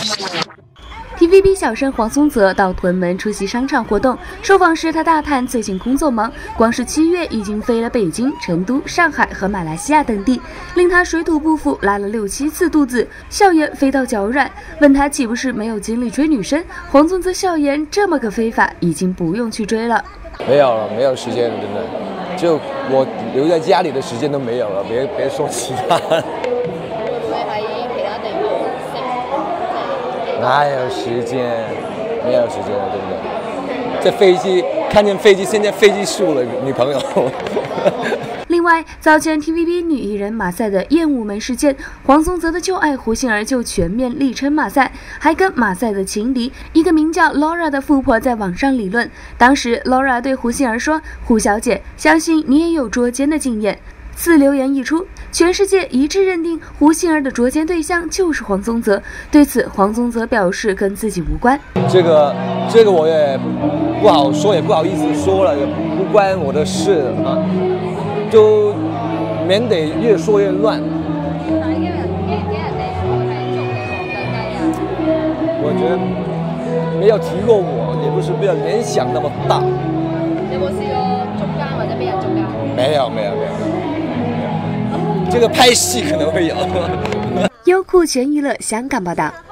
TVB 小生黄宗泽到屯门出席商场活动，受访时他大叹最近工作忙，光是7月已经飞了北京、成都、上海和马来西亚等地，令他水土不服，拉了6、7次肚子，笑颜飞到脚软。问他岂不是没有精力追女生，黄宗泽笑言这么个飞法已经不用去追了， 没有了，没有时间了，真的，就我留在家里的时间都没有了，别说其他。哪有时间？没有时间了，真的。这飞机看见飞机，现在飞机输了女朋友。 另外，早前 TVB 女艺人马赛的厌恶门事件，黄宗泽的旧爱胡杏儿就全面力撑马赛，还跟马赛的情敌一个名叫 Laura 的富婆在网上理论。当时 Laura 对胡杏儿说：“胡小姐，相信你也有捉奸的经验。”此流言一出，全世界一致认定胡杏儿的捉奸对象就是黄宗泽。对此，黄宗泽表示跟自己无关。 这个我也不好说，也不好意思说了，也不关我的事啊，就免得越说越乱。我觉得没有提过我，也不是没有联想那么大。 有冇試過捉奸或者俾人捉奸？ 没有。这个拍戏可能会有。 优酷全娱乐香港报道。